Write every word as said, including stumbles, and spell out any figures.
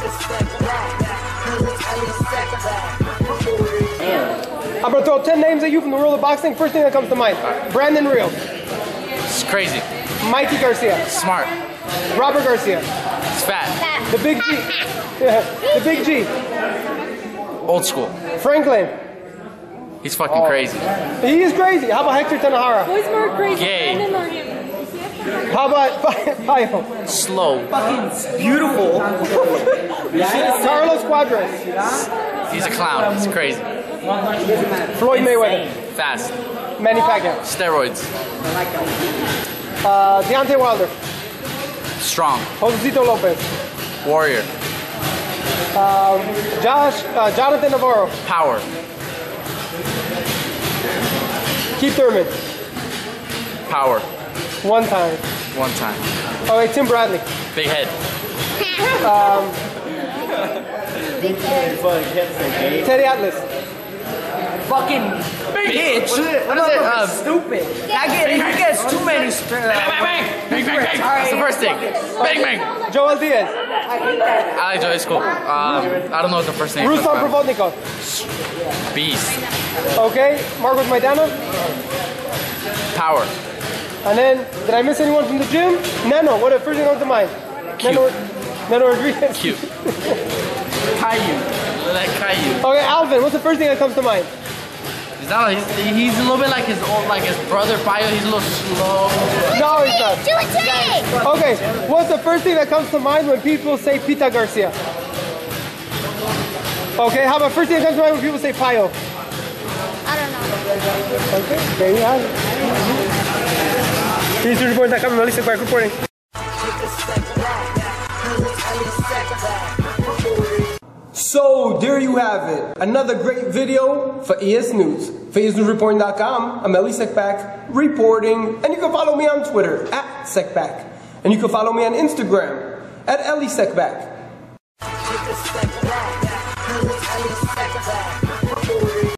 I'm gonna throw ten names at you from the world of boxing. First thing that comes to mind: Brandon Rios. It's crazy. Mikey Garcia. Smart. Robert Garcia. It's fat. The Big G. Yeah, the Big G. Old school. Franklin. He's fucking oh. crazy. He is crazy. How about Hector Tanahara? Who's more crazy? Gay. Brandon or him? How about Payo? Slow. Fucking beautiful. Carlos Cuadras. He's a clown. He's crazy. Floyd Mayweather. Fast. Manny Pacquiao. Steroids. Uh, Deontay Wilder. Strong. Josecito Lopez. Warrior. Um, Josh, uh, Jonathan Navarro. Power. Keith Thurman. Power. One time. One time. Oh wait, Tim Bradley. Big head. Um, Teddy Atlas. Fucking bitch. What is it? What is it? Um, Stupid. I get, he gets too many. Bang, bang, bang, bang, bang, bang. That's the first thing. Bang, bang. Joel Diaz. I like Joel. It's cool. Um, I don't know what the first name is. Ruslan Provodnikov. Beast. Okay, Marcos Maidana. Power. And then, did I miss anyone from the gym? Nano. What the first thing comes to mind? Cute. Nano, Nano Rodriguez. Cute. Caillou. Like Caillou. Okay, Alvin. What's the first thing that comes to mind? He's not. He's, he's a little bit like his old, like his brother Payo. He's a little slow. No, he's not. Do it today! Okay, what's the first thing that comes to mind when people say Pita Garcia? Okay, how about first thing that comes to mind when people say Payo? I don't know. Okay, there you have it. EsNews Report dot com, I'm Melissa back reporting. So, there you have it. Another great video for E S News. For E S News Reporting dot com, I'm Eli Sekback reporting. And you can follow me on Twitter, at Sekback. And you can follow me on Instagram, at Eli Sekback.